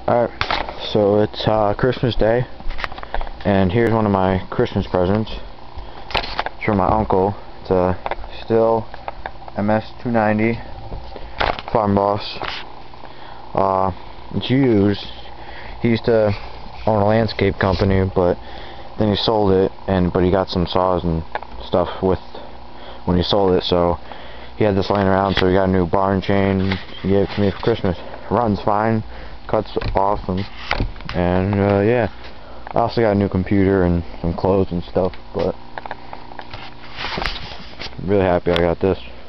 Alright, so it's Christmas Day, and here's one of my Christmas presents. It's from my uncle. It's a Stihl MS-290 Farm Boss. It's used. He used to own a landscape company, but then he sold it, but he got some saws and stuff with when he sold it, so he had this laying around, so he got a new barn chain. He gave it to me for Christmas. Runs fine, cuts awesome, and yeah. I also got a new computer and some clothes and stuff, but I'm really happy I got this.